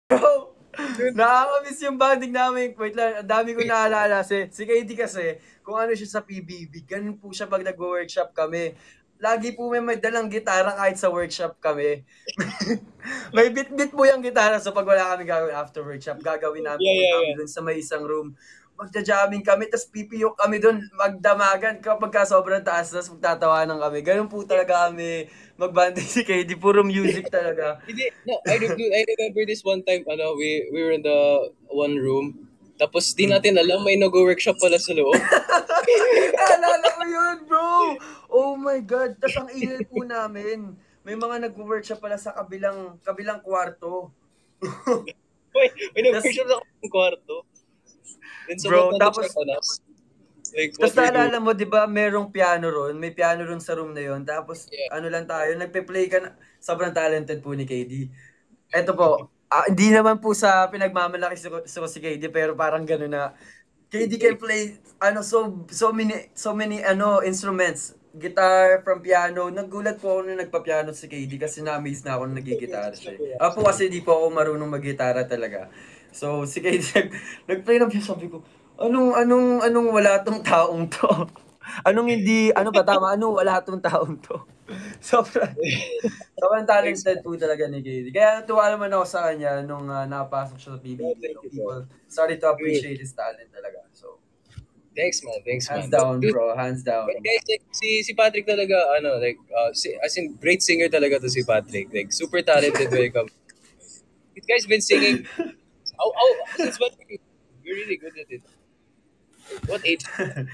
Bro, nakakamiss yung bonding namin. Wait lang, ang dami ko naalala. Si KD kasi, kung ano siya sa PBB, ganun po siya pag nag-workshop kami. Lagi po may dalang gitara kahit sa workshop kami. May bit-bit po yung gitara, so pag wala kami gagawin after workshop, gagawin namin, pupunta kami Yeah. dun sa may isang room. Magja-jamming kami, tapos pipiyok kami dun, magdamagan kapag ka sobrang taas, tapos magtatawanan kami. Ganun po talaga kami mag-banding si KD, puro music talaga. Hindi, no, I remember this one time, we were in the one room, tapos di natin alam, may nag-workshop pala sa loob. Naalala ko yun, bro! Oh my God! Tas ang ingay po namin. May mga nag-workshop pala sa kabilang kwarto. May Tas, nag-workshop sa kwarto. Then someone bro, to check tapos, on us. Like, tas what we're doing. naalala mo, di ba, merong piano ron? May piano ron sa room na yun. Tapos, Yeah. ano lang tayo, nagpe-play ka na. Sobrang talented po ni KD. Eto po, hindi naman po sa pinagmamalaki si KD, pero parang gano'n na, KD can play so many instruments. Guitar from piano. Nagulat po ako nung nagpa-piano si KD kasi na-amaze na ako nung nagigitara siya. Ako po kasi di po ako marunong mag-gitara talaga. So si KD nag-play ng piano, sabi ko, anong wala tong taong to? Anong hindi, ano ba tama, anong wala tong taong to? Sobrang, sobrang Thanks, talented man. po talaga ni KD. Kaya natuwa naman ako sa kanya nung napasok siya sa Oh, PBB. thank you, bro. People started to Dude, appreciate his talent talaga. So, thanks, hands man. But, down, dude, bro. Hands but down. guys, like, si Patrick talaga, as in, great singer talaga to si Patrick. Like, super talented when it comes. You guys been singing, since when you're really good at it? What age?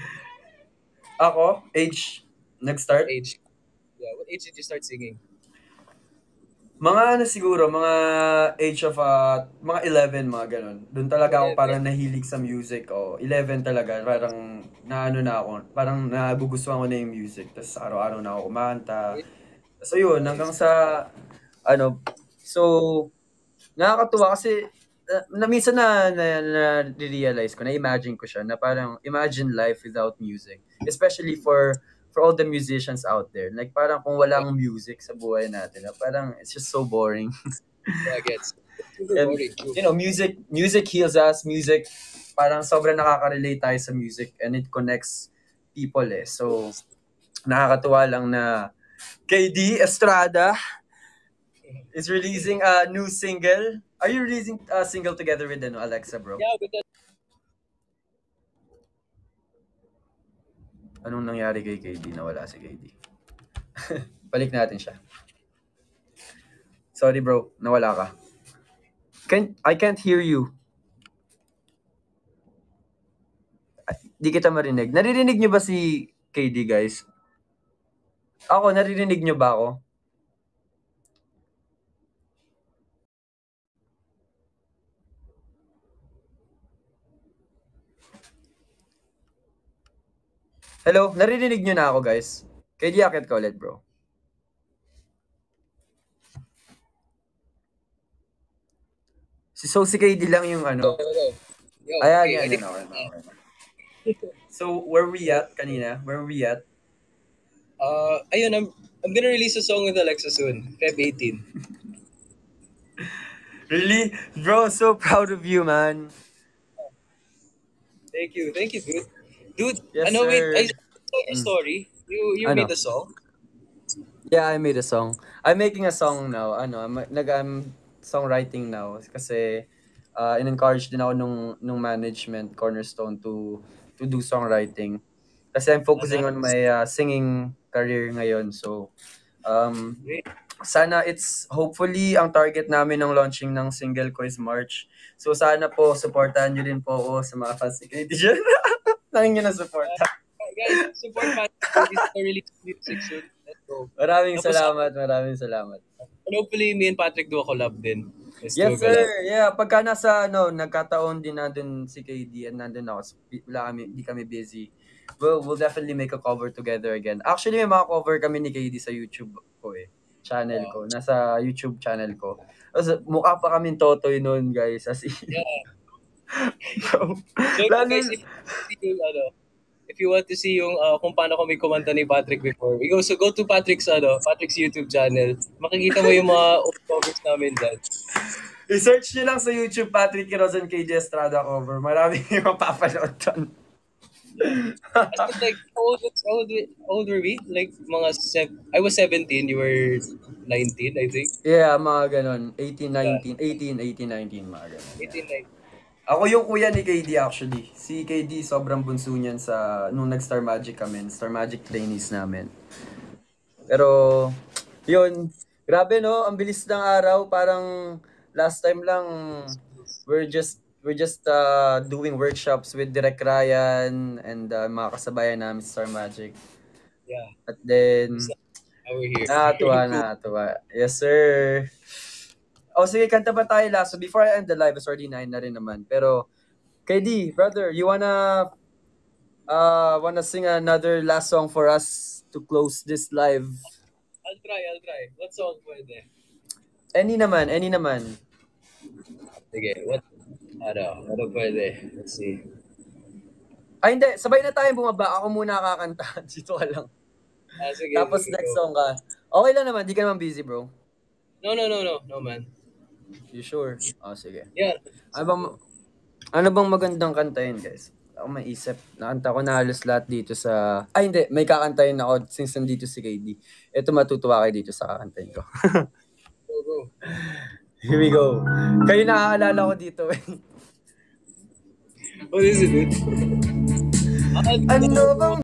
Ako, nag-start? Age? Yeah, what age did you start singing? Mga ano siguro, mga age of, mga 11, mga ganun. Doon talaga ako 11. parang nahilig sa music. O, 11 talaga. Parang naano na ako. Parang nagugustuhan ko na yung music. Tapos araw-araw na ako kumanta. So yun, hanggang Nice. sa, ano, so, nakakatuwa kasi minsan na-realize ko, na-imagine ko siya na parang imagine life without music. Especially for all the musicians out there. Like parang kung Yeah, walang music sa buhay natin, parang it's just so boring. yeah, gets. Super And boring, true. music heals us. Music, parang sobrang nakaka-relate tayo sa music and it connects people eh. So, nakakatuwa lang na KD Estrada is releasing a new single. Are you releasing a single together with Alexa, bro? Yeah, but Anong nangyari kay KD? Nawala si KD. Balik natin siya. Sorry, bro. Nawala ka. I can't hear you. Di kita marinig. Naririnig nyo ba si KD, guys? Ako, naririnig nyo ba ako? Hello? Naririnig nyo na ako, guys? KD, akit ka ulit, bro. So, si KD lang yung ano. Yo, Ayan, okay, I yan, think, yan. Okay. So, where we at kanina? Where we at? ayun, I'm gonna release a song with Alexa soon, Feb 18. Really? Bro, so proud of you, man. Thank you, dude. Dude, Yes, wait, I sir. saw your story. You made Ano? a song? Yeah, I made a song. I'm making a song now. I'm songwriting now kasi in-encourage din ako nung management Cornerstone to do songwriting. Kasi I'm focusing on my singing career ngayon. So, Great. sana hopefully ang target namin ng launching ng single ko is March. So sana po supportahan niyo din po ako sa mga fans ni Katie dyan. Nangin nyo na suporta. Guys, support Patrick. He's gonna release music soon. Let's go. Maraming Tapos, salamat. and hopefully, me and Patrick do a collab din. Let's do a Yes, collab. sir. Yeah, pagka nasa nagkataon din nandun si KD and nandun ako, hindi kami busy. We'll definitely make a cover together again. Actually, may mga cover kami ni KD sa YouTube ko eh. Channel ko. Nasa YouTube channel ko. Tapos, mukha pa kaming Totoy noon, guys. As in, Yeah. bro. So, Lalo, guys, if you want to see yung kung paano kami kumanta ni Patrick before, go to Patrick's YouTube channel. Makikita mo yung mga old covers namin dyan. I-search nyo lang sa YouTube, Patrick Quiroz and KJ Estrada cover. Marami yung mapapanood doon. As in, like, how old were we? Like, I was 17, you were 19, I think. Yeah, mga ganon. 18, 19, mga ganon. 18, 19. Ako yung kuya ni KD actually. Si KD sobrang bunso niyan nung nag-Star Magic kami. Star Magic trainees namin. Pero, yun. Grabe no, ang bilis ng araw. Parang last time lang, we're just doing workshops with Direk Ryan and mga kasabayan namin sa Star Magic. Yeah. At then, Now we're here. Nakatuwa. Yes, sir. Oh, sige, kanta pa tayo last. So before I end the live, it's already 9 na rin naman. Pero, KD, brother, you wanna sing another last song for us to close this live? I'll try. What song pwede? Any naman. Sige, ano pwede? Let's see. Ay, hindi. Sabay na tayo bumaba. Ako muna kakanta. Dito ka lang. Sige, Tapos sige, next go. song ka. Okay lang naman. Di ka naman busy, bro. No, man. You sure? Oh, sige. Yeah. Ano bang magandang kantahin, guys? Ako maisip. Nakanta ko na halos lahat dito sa... Ay, hindi. May kakantahin ako since nandito si KD. Ito matutuwa kayo dito sa kakantahin ko. Go. Here we go. Kayo naaalala ko dito. What is it? Ano bang